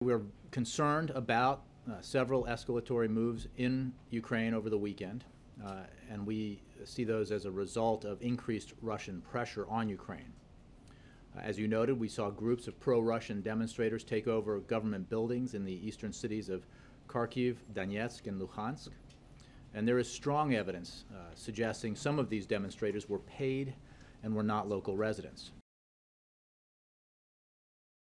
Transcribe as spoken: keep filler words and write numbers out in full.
We're concerned about uh, several escalatory moves in Ukraine over the weekend, uh, and we see those as a result of increased Russian pressure on Ukraine. Uh, as you noted, we saw groups of pro-Russian demonstrators take over government buildings in the eastern cities of Kharkiv, Donetsk, and Luhansk. And there is strong evidence uh, suggesting some of these demonstrators were paid and were not local residents.